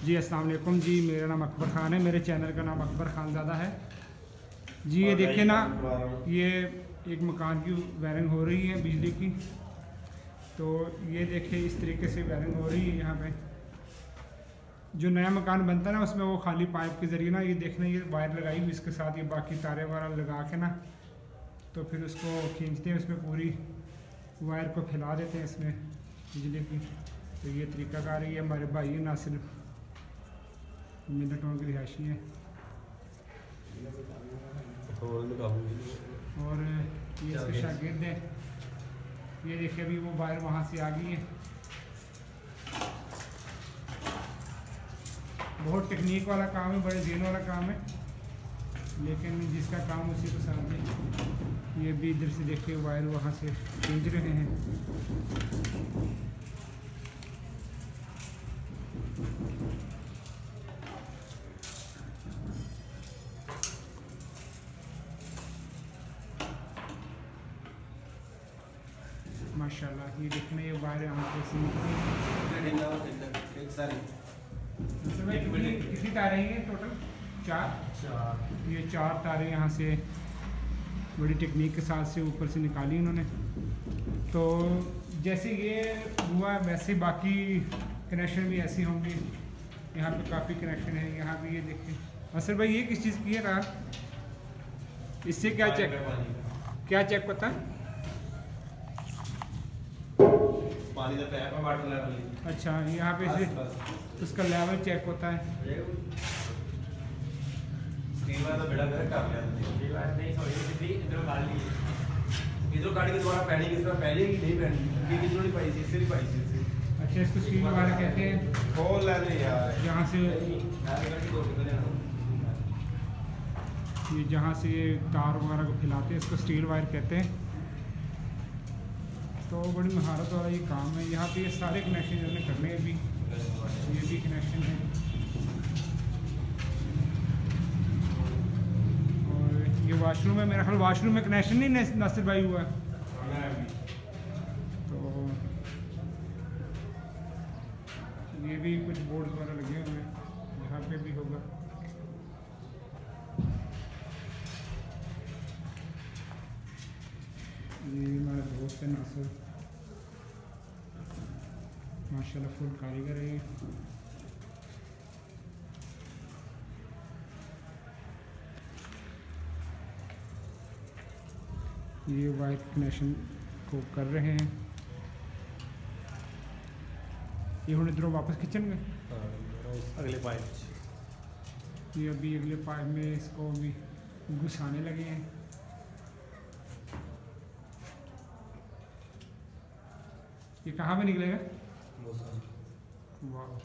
जी अस्सलाम वालेकुम जी, मेरा नाम अकबर ख़ान है, मेरे चैनल का नाम अकबर ख़ानज़ादा है जी। ये देखिए ना, ये एक मकान की वायरिंग हो रही है बिजली की। तो ये देखिए इस तरीके से वायरिंग हो रही है। यहाँ पे जो नया मकान बनता है ना, उसमें वो खाली पाइप के ज़रिए ना, ये देखना, ये वायर लगाई हुई इसके साथ, ये बाकी तारे वारा लगा के ना, तो फिर उसको खींचते हैं, उसमें पूरी वायर को फैला देते हैं इसमें बिजली की। तो ये तरीक़ाकार है। ये हमारे भाई है नासिर मिनटों की रिहायशी है। और ये इसके शागिर्द है। ये देखिए अभी वो वायर वहाँ से आ गई है। बहुत टेक्निक वाला काम है, बड़े दिन वाला काम है, लेकिन जिसका काम उसी को समझे। ये भी इधर से देखिए वायर वहाँ से खींच रहे हैं। माशाल्लाह ये देखना, ये वायर यहाँ पे कितनी तारें हैं टोटल? चार। ये 4 तारें यहाँ से बड़ी टेक्निक के साथ से ऊपर से निकाली उन्होंने। तो जैसे ये हुआ वैसे बाकी कनेक्शन भी ऐसे होंगे। यहाँ पे काफ़ी कनेक्शन है। यहाँ भी ये देखें असर भाई, ये किस चीज़ की है रहा? इससे क्या चेक पता है? पानी का पैप है, वाटर लेवल। अच्छा, यहाँ पे से उसका लेवल चेक होता है। स्टील वाला तो बेड़ा गर्क कर लिया स्टील वाला नहीं, सॉरी इधर काट ली। इधर काट के दोबारा पैनी किस तरह पहले की नहीं पैनी, ये किधर नहीं पाई थी, इससे नहीं पाई थी इससे। अच्छा, इसको स्टील वायर कहते हैं। खोल ले ले यार, यहाँ से ये जहाँ से ये तार वगैरह को फैलाते हैं, इसको स्टील वायर कहते हैं। तो बड़ी महारत वाला ये काम है। यहाँ पे ये सारे कनेक्शन इन्होंने करने हैं। अभी ये भी कनेक्शन है। और ये वॉशरूम है, मेरा ख्याल वॉशरूम में कनेक्शन नहीं नासिर भाई हुआ है। तो ये भी कुछ बोर्ड वगैरह लगे हुए हैं, यहाँ पे भी होगा। ये हमारा दोस्त है नासिर, माशाल्लाह फुल कारीगर है। ये वायर कनेक्शन को कर रहे हैं। ये हुण इधरों वापस किचन में अगले पाइप, ये अभी अगले पाइप में इसको भी घुसाने लगे हैं। ये कहाँ पे निकलेगा? वाह,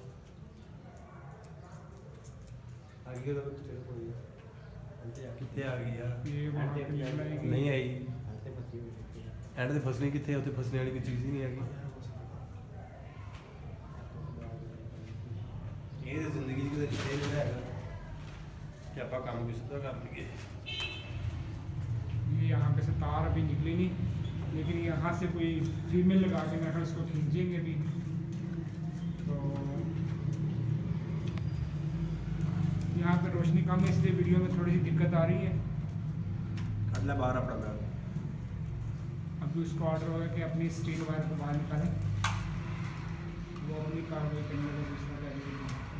आगे तो कितने आ गई यार? ये वहाँ पे निकलेगी नहीं आई एंड ते फसने कितने होते, फसने वाली कोई चीज़ ही नहीं आएगी। ये जिंदगी की खेल है कि आप काम भी सीधा कर लेंगे। ये यहाँ पे से तार अभी निकली नहीं, लेकिन यहाँ से कोई फीमेल लगा के मैं इसको खींचेंगे भी। तो यहाँ पे रोशनी कम है, इसलिए वीडियो में थोड़ी सी दिक्कत आ रही है। अगला बार अपना बैग अभी उसको ऑर्डर होगा कि अपनी स्टील वायर को बाहर निकालें, वो अपनी कार्रवाई करने का दूसरा करेंगे।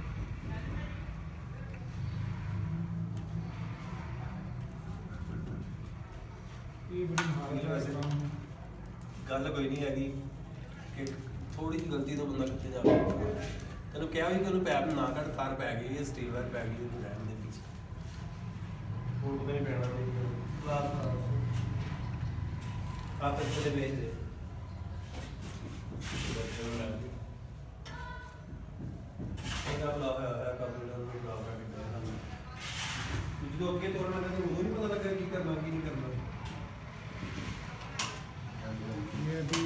ये बड़ी महारत काम है। गल कोई नहीं हैगी कि थोड़ी सी गलती तो बंदा कितने जाए। तेन क्या भी तेन पैप ना कट, तार पै गई है, स्टील वायर पै गई है, रहने दे पीछे और पता नहीं पैना नहीं। आप अच्छे भेज दे जो अगे तोड़ना था वो नहीं पता लगा कि करना कि नहीं करना। ये अभी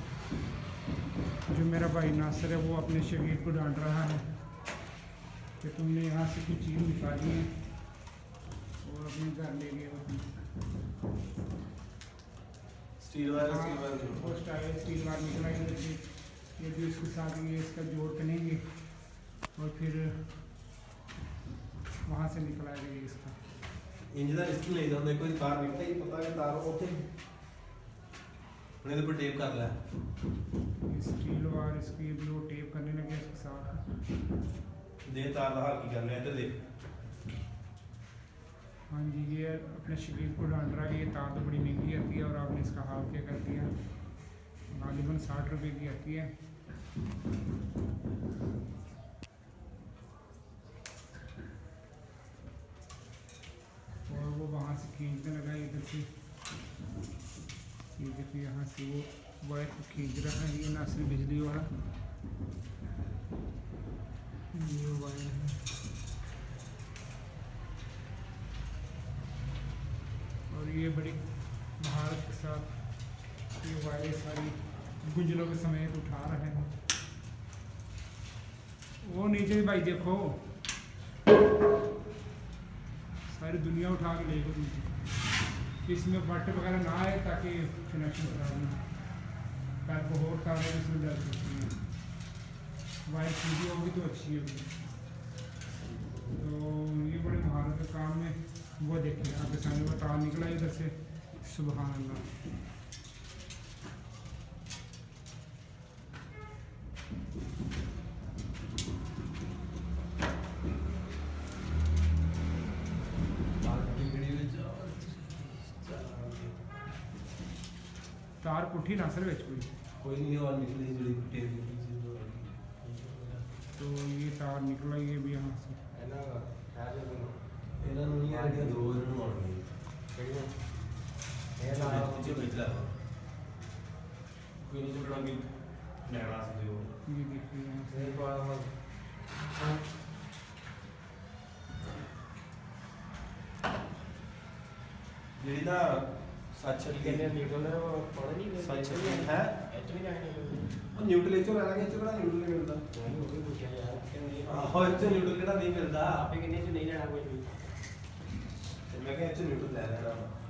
जो मेरा भाई नासिर है वो अपने शरीर को डांट रहा है कि तुमने यहाँ से कुछ चीज़ निकाली है और अपने घर ले गए। स्टील वायर स्टील वायर निकला, ये भी उसके साथ ये इसका जोड़ करेंगे। और फिर वहाँ से निकल आएगा ये इसका इंज का रिस्क नहीं था कोई तार निकला ही पता है तार ओके मैंने तो टेप कर लिया स्टील वार इसकी भी वो टेप करने लगे इसके साथ दे तार का हाल की करना है इधर देख। हाँ जी ये अपने शकील को डांट रहा है कि ये तार तो बड़ी महंगी आती है और आपने इसका हाल क्या कर दिया। गालिबन 60 रुपये की आती है। और वो वहाँ से खींचने लगा इधर से, ये देखिए यहाँ से वो वायर को खींच रहा है। ये ना सिर्फ बिजली वाला ये वायर है। और ये बड़ी महारत के साथ ये वायरें सारी गुजरों के समेत उठा रहे हैं। वो नीचे भी भाई देखो सारी दुनिया उठा के ले गई नीचे। इसमें बट वगैरह ना आए ताकि कनेक्शन खराब ना पैर को होट खा रहे इसमें डर सकती है। वायर सीधी होगी तो अच्छी होगी। तो ये बड़े महारत के काम में वो देखिए आपके सामने वो तार निकला इधर से। सुभान अल्लाह। तार पुठी ना सर बेच कोई नहीं और निकली जड़ी टेप तो ये तार निकला ये भी यहाँ से ਇਹਨਾਂ ਨੂੰ ਨਹੀਂ ਆ ਜਿਹੜੀਆਂ ਦੋ ਇਹਨਾਂ ਨੂੰ ਆਉਣਗੀਆਂ ਕਿਹੜੀਆਂ ਇਹ ਲਾ ਪਿੱਛੇ ਲਾ ਕੋਈ ਨਹੀਂ ਚੁੱਕਣਾ ਵੀ ਲੈਣਾ ਸੀ ਜੋ ये देखिए यहाँ से ਇਹ ਪਾ ਜਿਹੜੀ ਨਾ ਸੱਚ ਕਿੰਨੇ ਨਿਊਟਨ ਹੈ ਉਹ ਪਤਾ ਨਹੀਂ ਸੱਚ ਹੈ ਐਚ ਵੀ ਜਾਣੇ ਉਹ ਨਿਊਟਰਲ ਚੋਂ ਲੈਣਾ ਕਿ ਚੋਂ ਨਿਊਟਰਲ ਮਿਲਦਾ ਉਹ ਵੀ ਪੁੱਛਿਆ ਯਾਰ ਕਿੰਨੇ ਆਹੋ ਇੱਥੇ ਨਿਊਟਰਲ ਕਿਹੜਾ ਨਹੀਂ ਮਿਲਦਾ ਆਪੇ ਕਿੰਨੇ ਚ ਨਹੀਂ ਲੈਣਾ ਕੁਝ ਵੀ ਤੇ ਮੈਂ ਕਿਹਾ ਇੱਥੇ ਨਿਊਟਰਲ ਲੈ ਲੈਣਾ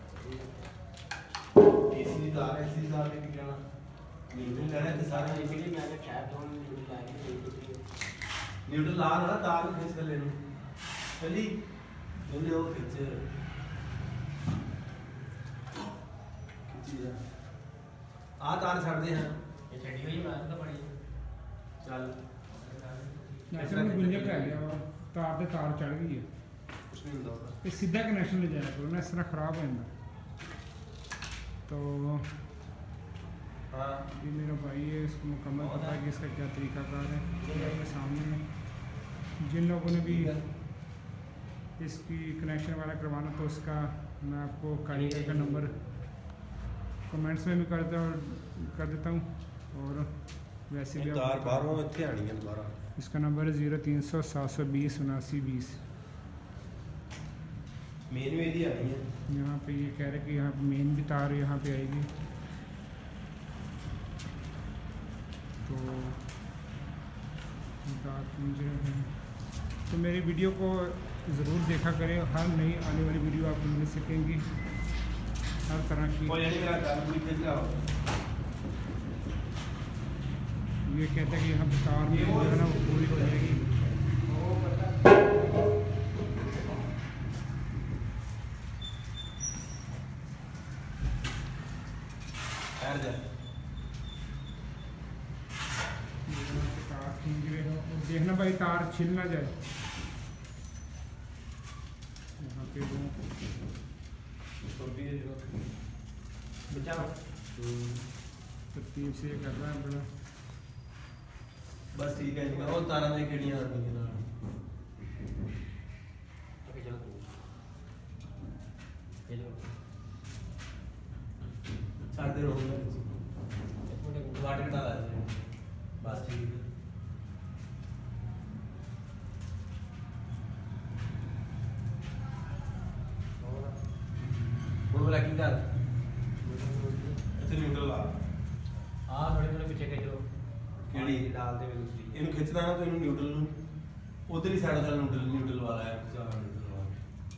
ਏਸੀ ਦੀ ਤਾਰ ਐਸੀ ਦੀ ਤਾਰ ਦੇ ਕੀ ਲੈਣਾ ਨਿਊਟਰਲ ਲੈਣਾ ਤੇ ਸਾਰਾ ਇਸ ਲਈ ਮੈਂ ਕਿਹਾ ਕੈਪ ਤੋਂ ਨਿਊਟਨ ਲਾ ਕੇ ਨਿਊਟਰਲ ਲਾ ਨਾ ਤਾਰ ਨੂੰ ਖਿੱਚ ਲੈ ਨੂੰ ਚੱਲੀ ਉਹਨੇ ਉਹ ਖਿੱਚ ਖਿੱਚੀ ਜਾ ਆ ਤਾਰ ਛੱਡਦੇ ਹਾਂ ਇਹ ਛੱਡੀ ਹੋਈ ਬਾਤ ਤਾਂ ਬੜੀ ਚੱਲ ऐसे में गुंजक रह गया और तार पे तार चढ़ गई है। ਕੁਛ ਨਹੀਂ ਹੁੰਦਾ ਉਹਦਾ ये सीधा कनेक्शन ले जाया करो ना इस तरह ख़राब हो जाता। तो ਹਾਂ ये मेरा भाई है इसको मुकम्मल पता है कि इसका क्या तरीक़ाकार है। ये आपके सामने है। जिन लोगों ने भी इसकी कनेक्शन वाला करवाना तो उसका मैं आपको कारीगर का नंबर कमेंट्स में भी कर देता हूँ और वैसे भी ਤਾਰ ਬਾਹਰੋਂ ਇੱਥੇ ਆਣੀ ਹੈ ਦੁਬਾਰਾ इसका नंबर है 0300 720 7920। ਮੇਨ ਵੀ ਇਹਦੀ ਆਣੀ ਹੈ यहाँ पे ये कह रहे कि यहाँ पे मेन भी तार यहाँ पे आएगी। तो तार जो है तो मेरी वीडियो को ज़रूर देखा करें। हर नई आने वाली वीडियो आपको मिल सकेंगी हर तरह की। ਉਹ ਜਿਹੜੀ ਮੇਰਾ ਕੰਮ ਵੀ ਖਿੱਚ ਲਾ ये कहते हैं कि यहाँ पे तार में जो है ना वो पूरी हो जाएगी। ठहर जा तार खींच रहे हो देखना भाई तार छिल ना जाए। यहाँ पे वो बचाओ तरतीब से कर रहा है बड़ा। ਬਸ ਠੀਕ ਹੈ ਜੀ ਉਹ ਤਾਰਾਂ ਦੇ ਕਿਹੜੀਆਂ ਆਉਂਦੀਆਂ ਨਾਲ ओके चलो ये लो ਛੱਡ ਦੇ ਰਹੂੰਗਾ एक मिनट ਵਾਟ ਘਟਾ ਲਾ ਜੀ ਬਸ ਠੀਕ ਹੈ ਹੁਣ ਵਾਲਾ ਕੀ ਕਰ ਇੱਥੇ ਨਿਊਟਰਲ ਲਾ हां थोड़े थोड़े पीछे के चलो ਕਿਹੜੀ डाल दे दूसरी ਇਹਨੂੰ ਖਿੱਚਦਾ ਨਾ ਤਾਂ ਇਹਨੂੰ ਨਿਊਟਰਲ ਨੂੰ ਉਧਰਲੀ ਸਾਈਡ ਦਾ ਨਿਊਟਰਲ ਵਾਲਾ ਹੈ ਚਾਰ ਨਿਊਟਰਲ ਵਾਲਾ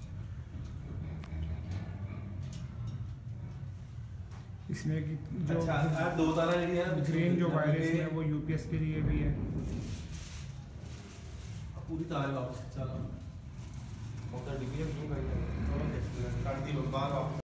इसमें कि जो अच्छा आ दो तारा ਜਿਹੜੀ ਹੈ ग्रीन जो वायरस है वो यूपीएस के लिए भी है। पूरी तार वापस चला उधर डिग्री नहीं भाई काट दी बाहर वापस